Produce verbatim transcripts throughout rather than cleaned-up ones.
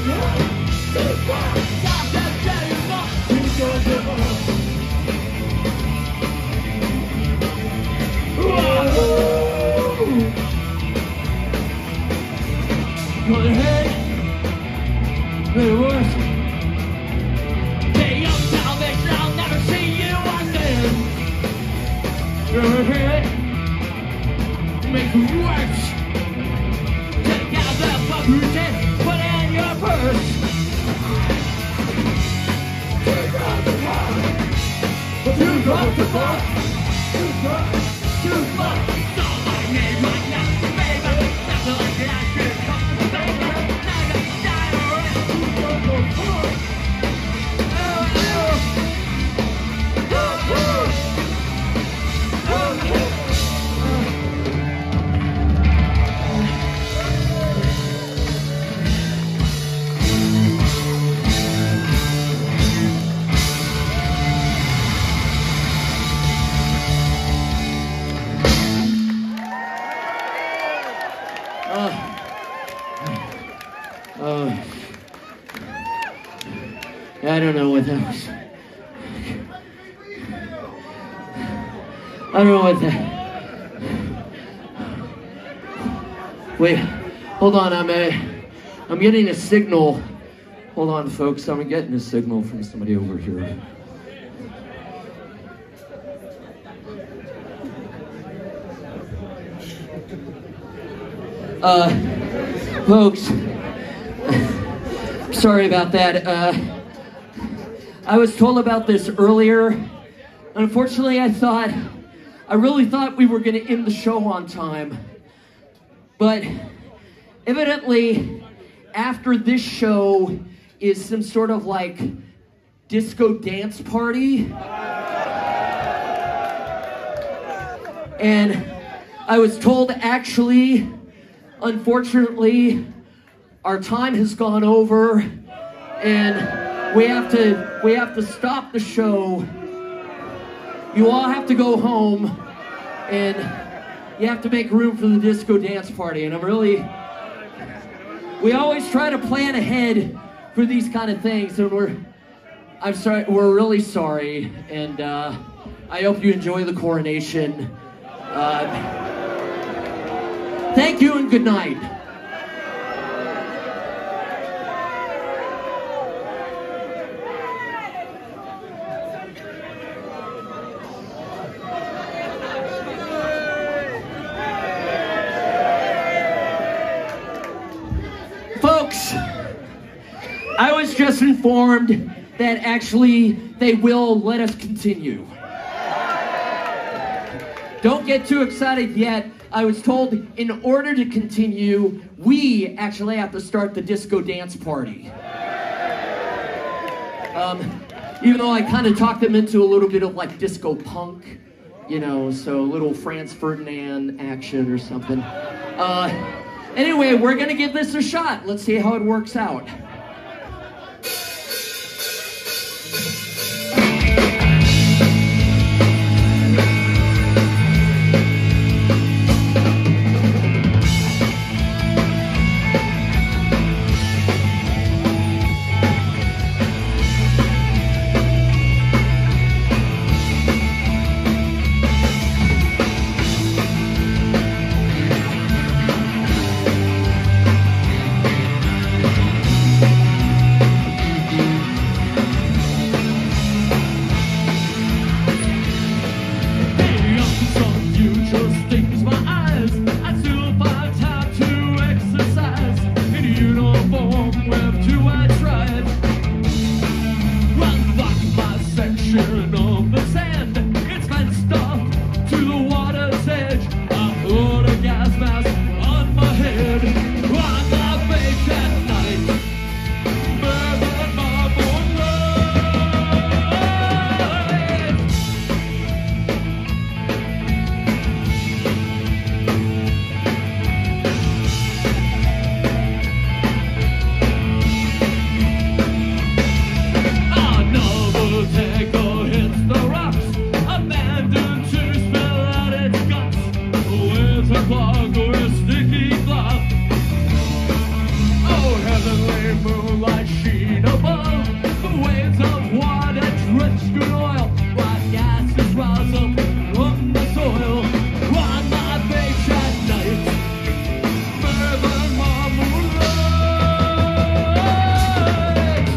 Go ahead, it was. Hey, young salvation, I'll never see you again. Go ahead, make it worse. Take out the fuck you did, put it in your purse. Take out the fuck. You got the fuck. You got, you got. It's all I need right now, baby. Nothing like that shit. I don't know what that was. I don't know what that. Wait, hold on. I'm a, I'm getting a signal. Hold on, folks. I'm getting a signal from somebody over here. Uh, folks. Sorry about that. Uh. I was told about this earlier. Unfortunately, I thought, I really thought we were going to end the show on time. But evidently, after this show is some sort of like disco dance party. And I was told, actually, unfortunately, our time has gone over and We have to, we have to stop the show. You all have to go home, and you have to make room for the disco dance party. And I'm really, we always try to plan ahead for these kind of things, and we're, I'm sorry, we're really sorry. And uh, I hope you enjoy the coronation. Uh, thank you and good night. I was just informed that actually they will let us continue. Don't get too excited yet. I was told in order to continue, we actually have to start the disco dance party. Um, even though I kind of talked them into a little bit of like disco punk, you know, so a little Franz Ferdinand action or something. Uh, anyway, we're gonna give this a shot. Let's see how it works out. moonlight sheen above. The waves of water drenched in oil, while gases rise up from the soil. On my face at night, further more moonlight.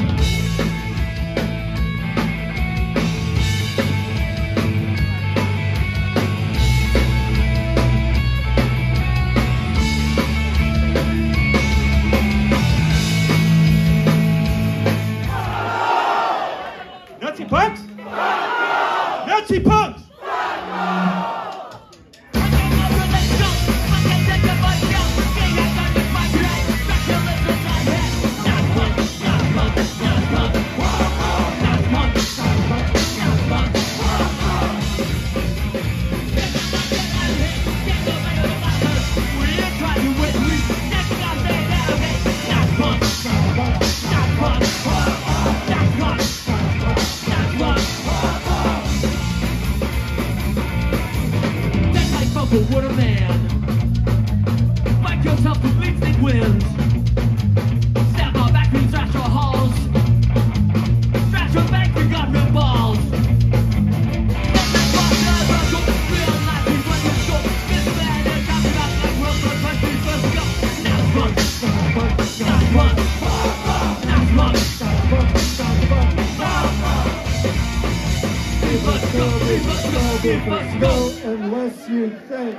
Nazi punks? Nazi punks! But what a man! Fight yourself with bleeding winds. Stab our back and trash our halls. Trash your bank, you got no balls. Let's go, let's go, let's go, unless you think.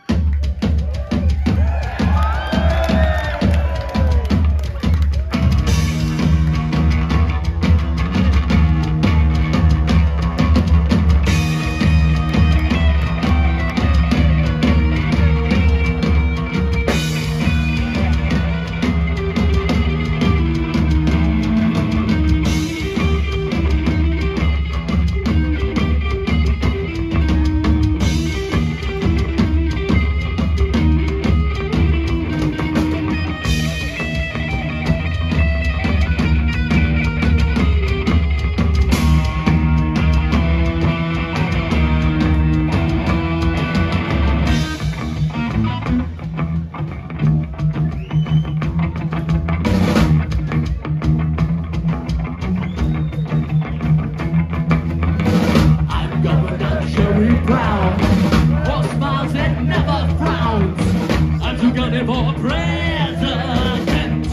For president,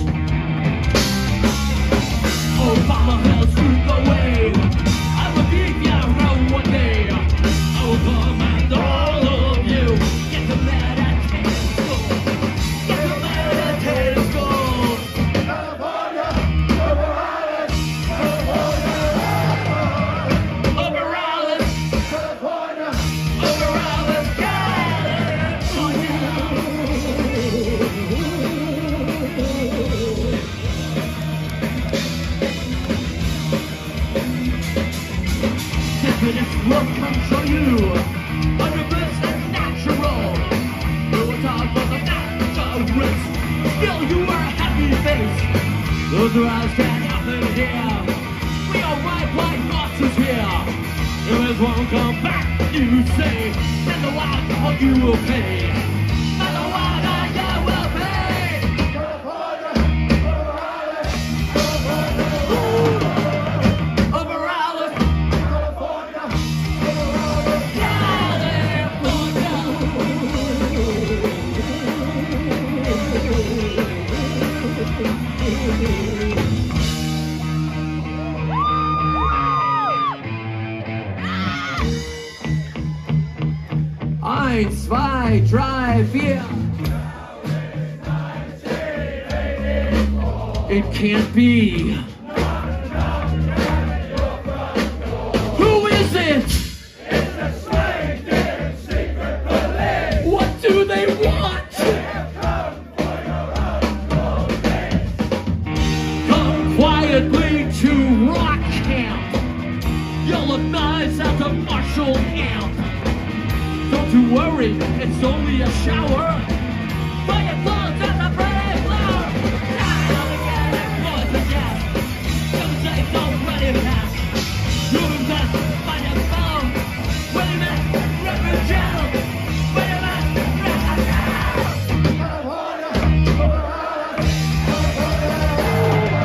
Obama has through the way. I will be your own one day. I will command all of you. Get the meditate school. Get the meditate school. California, over Alice, California, over Alice, California, over Alice, California. This will come from you, one hundred percent natural. You will talk about the naturalist. Still, you are a happy face. Those who eyes can't happen here. We are right like monsters here. If this won't come back, you say, then the wild dog you will pay. Then the wild dog you will pay. California, over Alice, California, Eins, zwei, drei, vier. It can't be. Who is it? It's a slave dealer secret police. What do they want? Come for your uncle days. Come quietly to rock camp. You'll look nice at the Marshall camp. Don't you worry, it's only a shower. Put your clothes on the pretty floor. Now we get it, boys and yes. Some days already passed. You invest by your phone. Wait a minute, record channel. Wait a minute, record channel. California, California, California.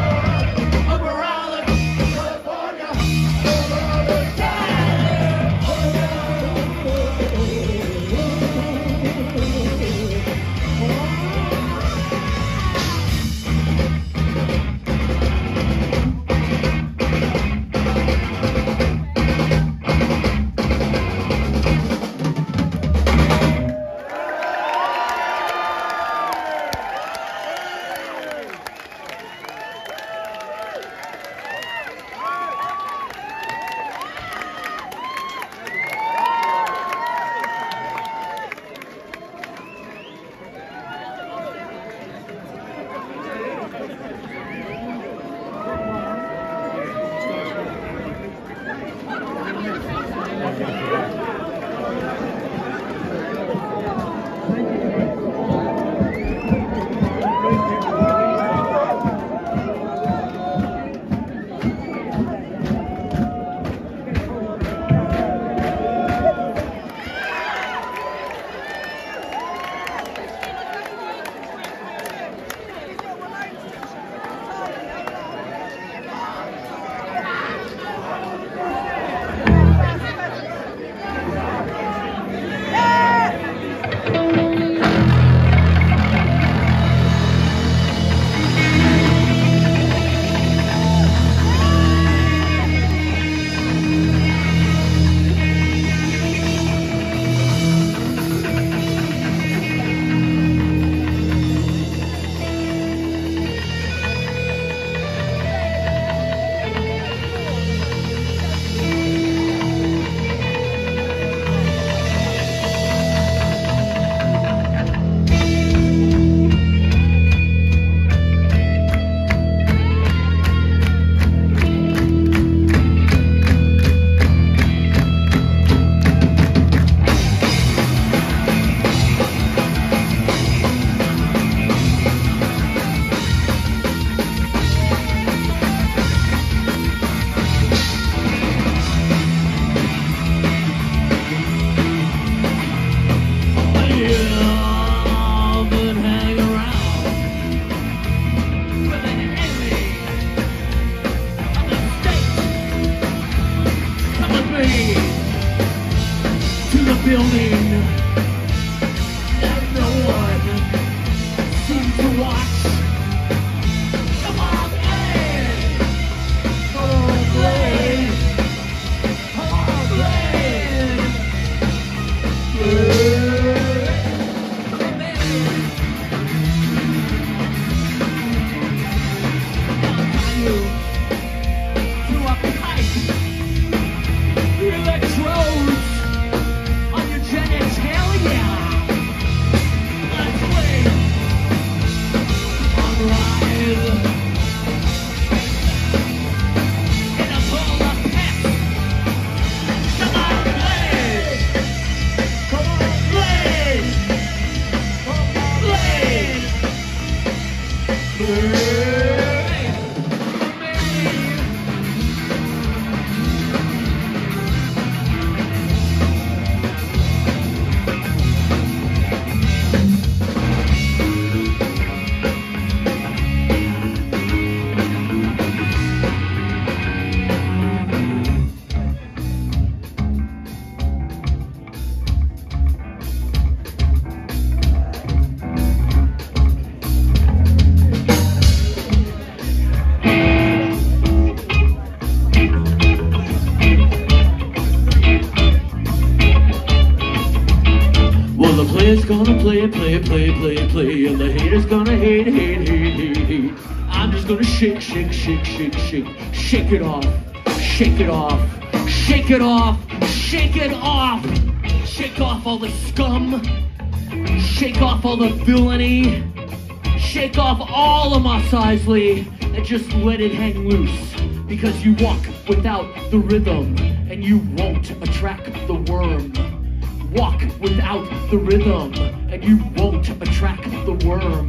gonna play, play, play, play, play, and the haters gonna hate, hate, hate, hate, hate. I'm just gonna shake, shake, shake, shake, shake, shake it off, shake it off, shake it off, shake it off, shake off all the scum, shake off all the villainy, shake off all of Mos Eisley, and just let it hang loose. Because you walk without the rhythm, and you won't attract the worm. Walk without the rhythm, and you won't attract the worm.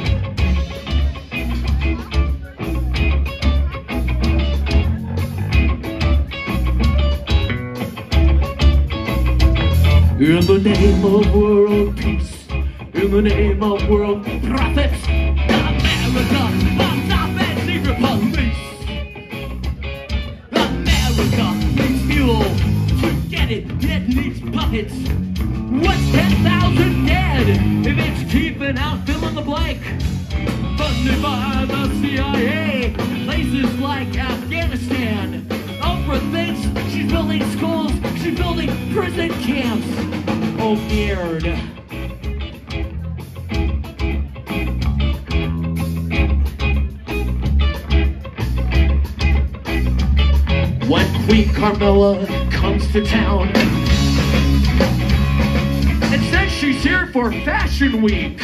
In the name of world peace, in the name of world profits, America must stop and secret police. America needs fuel to get it, it needs puppets. What's ten thousand dead if it's keeping out fill in the blank? Funded by the C I A, places like Afghanistan. Oprah thinks she's building schools, she's building prison camps. Oh, weird. When Queen Carmella comes to town and says she's here for Fashion Week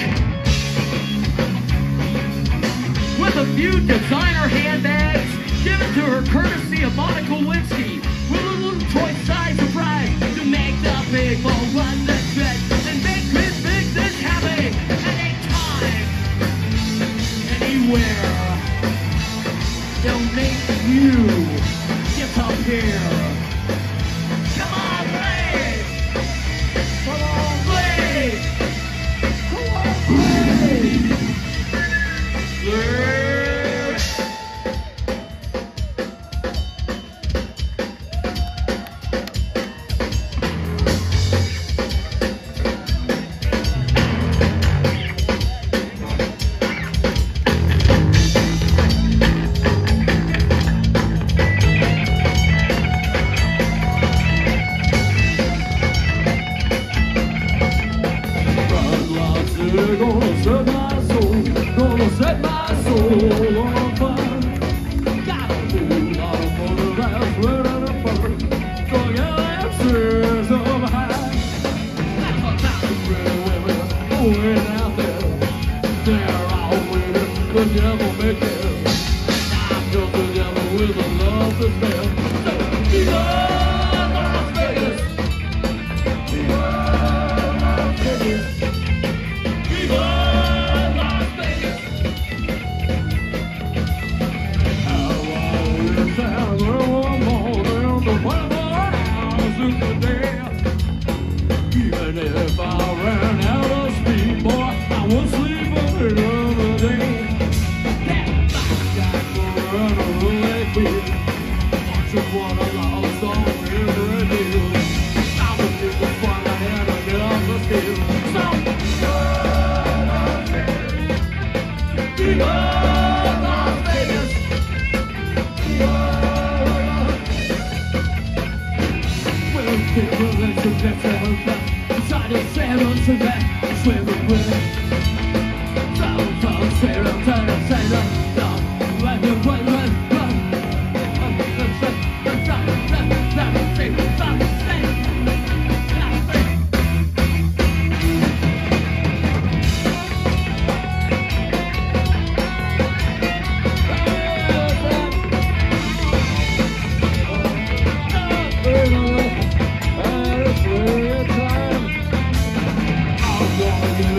with a few designer handbags given to her courtesy of Monica Lewinsky with a little toy-sized surprise to make the people run the set and make this business happy anytime, anywhere. They'll make you get up here. Come on, play! Come on, play! Come on, play! Yeah. Gonna set my soul, gonna set my soul on fire. Got a whole lot of photographs ready to burn, so your answers up high. Like a thousand pretty women going out there, they're all waiting, the devil make it. I'm just a devil with a love to spare. So, Viva Las Vegas! Viva Las Vegas! Even if I ran out of speed, boy, I would sleep another day. That guy could run a roulette wheel. Watch it what I lost on every deal. I was in the fun I had to get off the field. So, Viva Las Vegas! Well, people, let's get that. Try to sail on to that, swim with it. Down, down, sail on, turn and sail on, down, run, run, run, run, run. I'm gonna get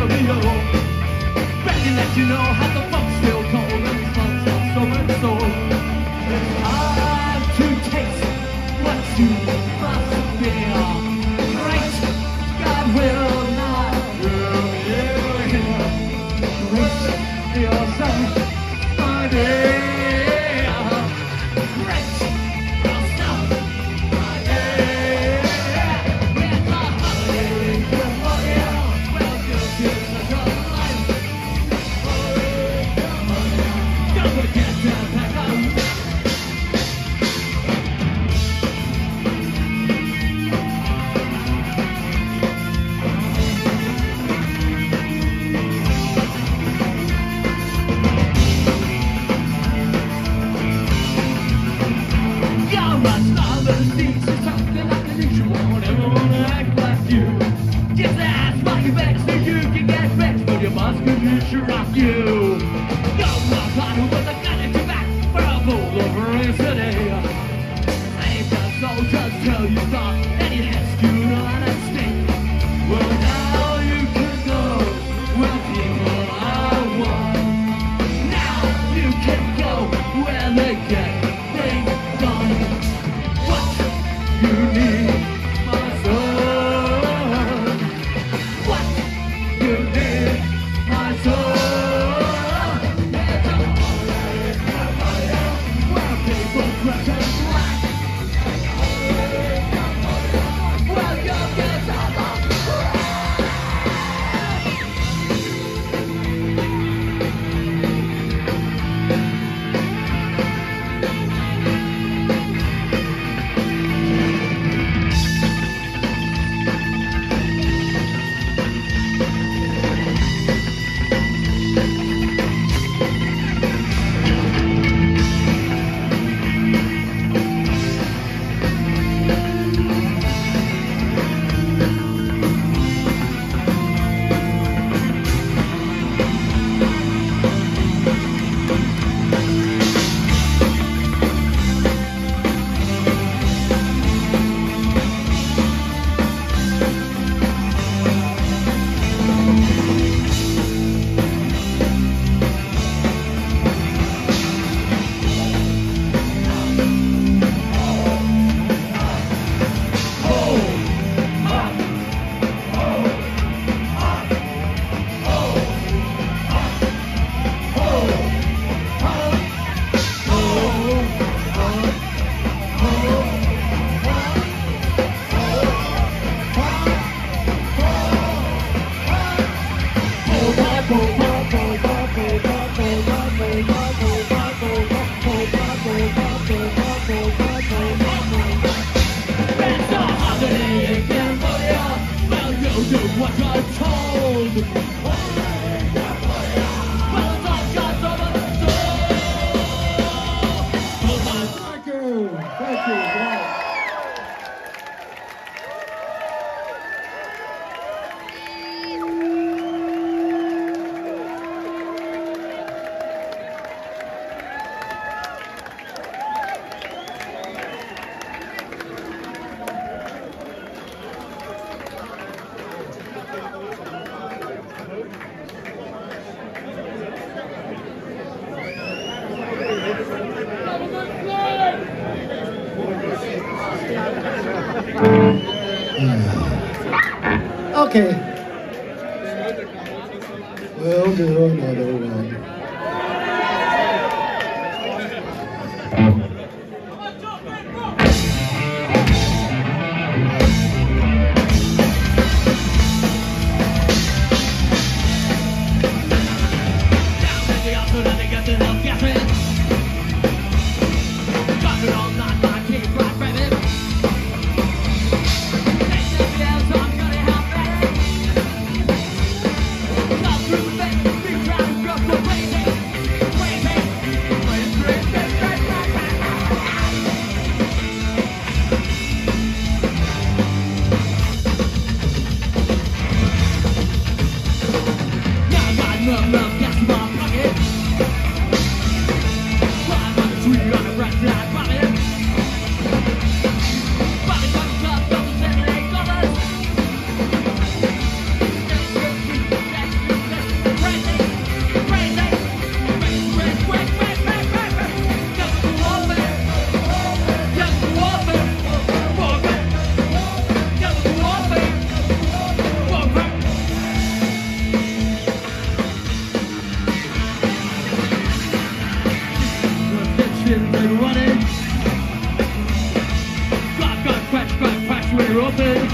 follow me along. Begging that you know how the funk's still cold and the funk's not so and so. It's hard to taste what you must feel. Great God will not ruin you. Great yourself, my dear. Great yourself, my dear. It's a holiday for you. Well, you're just a good life. Don't forget to pack up. You're a snob and thinks you're something like an issue. Won't ever wanna act like you. Just ask why you vex so you can get vexed, but you must convince you rock you. You're not one who was a gun at your back for a fool over yesterday. Saved your soul just till you stop, then you rescued on a stake. Well, now you can go where people are one. Now you can go where they get things done. What you need, my son? What you need, my son? It's a holiday, where people dress in black. Well, you get on the It's a holiday again for you. Well, you do what you're told. Well, it's all just over the soul. Thank you. Thank you. Wow. Okay. We'll do another one. it.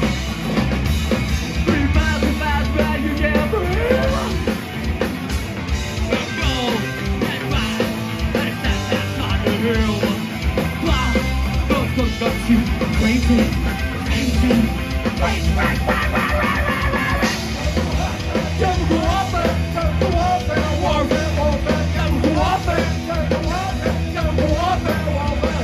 Three miles and miles back, you can't breathe. Let's go. That's right. That's that, that's on the hill. Blah. Go, go, go, shoot. Crazy. Crazy. Crazy. Chemical warfare. Chemical warfare. Warfare. Warfare. Chemical warfare. Chemical warfare. Chemical warfare. Warfare.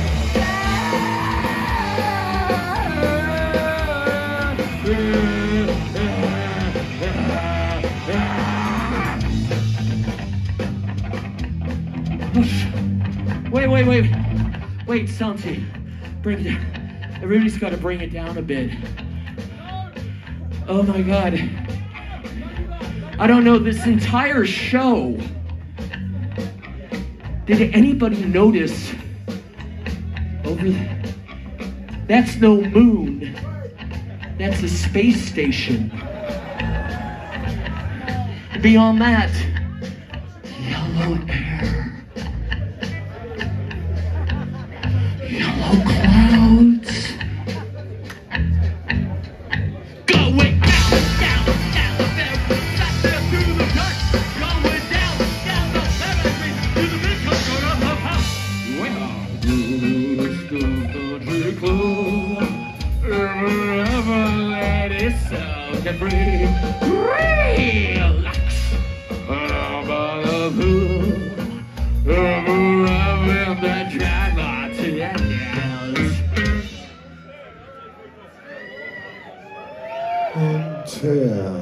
Wait, wait, wait. Wait, Santi. Bring it down. Everybody's got to bring it down a bit. Oh my God. I don't know, this entire show. Did anybody notice over there? That's no moon. That's a space station. Beyond that, yellow air. Yellow clouds. Going down, down, down the ferry, shot there through the dark. Going down, down the ferry, to the big coast of the house. Well, country club, ever let itself get free. Relax. About the pool, ever in the drag lot to the house. Until.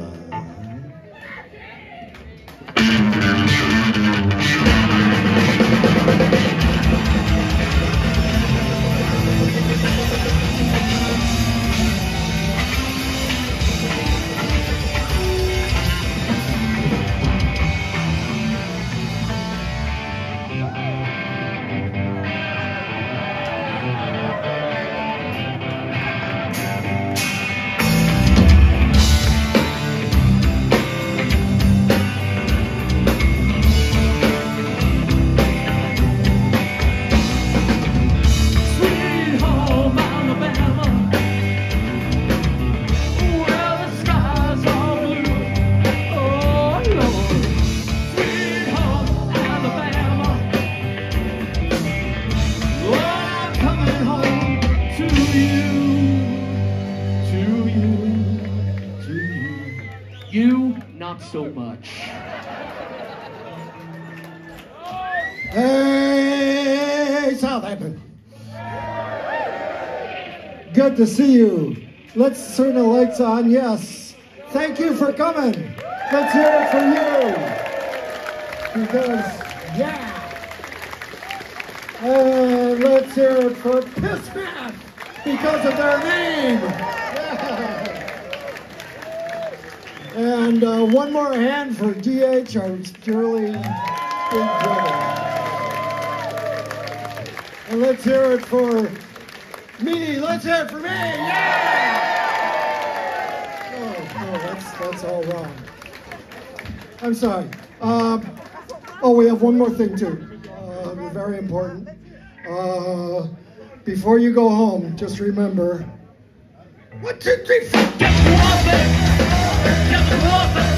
So much. Hey, Southampton. Good to see you. Let's turn the lights on. Yes. Thank you for coming. Let's hear it for you. Because, yeah. And let's hear it for Pissman because of their name. Yeah. And uh, one more hand for D H, our dearly big brother. And let's hear it for me. Let's hear it for me. Yeah! Oh, no, that's, that's all wrong. I'm sorry. Um, oh, we have one more thing, too. Uh, very important. Uh, before you go home, just remember, one, two, three, four. Get warfare! Get warfare!